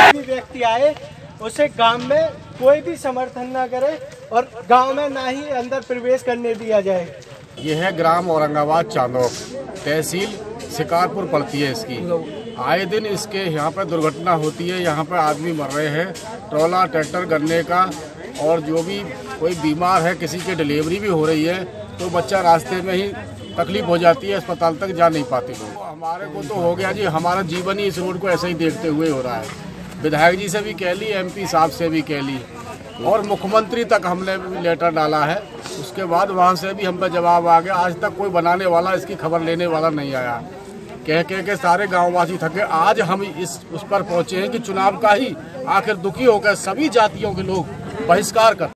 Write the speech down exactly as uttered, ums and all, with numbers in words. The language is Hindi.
भी व्यक्ति आए उसे गांव में कोई भी समर्थन ना करे और गांव में ना ही अंदर प्रवेश करने दिया जाए। यह है ग्राम औरंगाबाद चांदोक, तहसील शिकारपुर पड़ती है इसकी। आए दिन इसके यहाँ पर दुर्घटना होती है, यहाँ पर आदमी मर रहे हैं, ट्रॉला ट्रैक्टर गन्ने का, और जो भी कोई बीमार है, किसी की डिलीवरी भी हो रही है तो बच्चा रास्ते में ही तकलीफ हो जाती है, अस्पताल तक जा नहीं पाते। तो हमारे को तो हो गया जी, हमारा जीवन ही इस रोड को ऐसे ही देखते हुए हो रहा है। विधायक जी से भी कह ली, एमपी साहब से भी कह ली, और मुख्यमंत्री तक हमने लेटर डाला है। उसके बाद वहाँ से भी हम पे जवाब आ गया। आज तक कोई बनाने वाला, इसकी खबर लेने वाला नहीं आया। कह कह के सारे गांववासी थके। आज हम इस उस पर पहुँचे हैं कि चुनाव का ही आखिर दुखी होकर सभी जातियों के लोग बहिष्कार कर